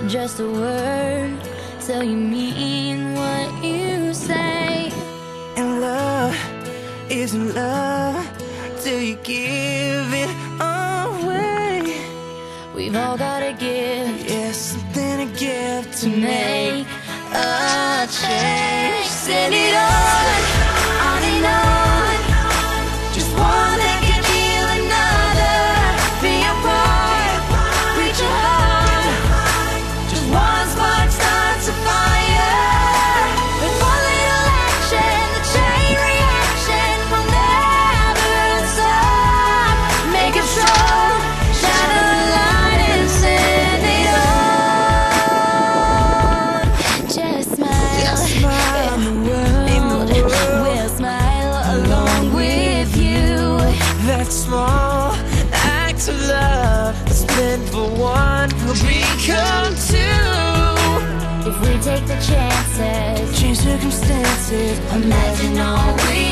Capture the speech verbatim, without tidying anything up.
just a word, so you mean what you say. And love isn't love till you give it away. We've all got a gift, yeah, something to give to, to make a change. Send it on, on and on. Just one that can heal another. Be a part, reach a heart. Just one spark starts a fire. With one little action, the chain reaction will never stop. Make it strong, shine a light and send it on. Just smile, Just smile. and the world, In the world will smile along with you. that small act of love that's meant for one will become two. If we take the chances, Change circumstances, imagine all we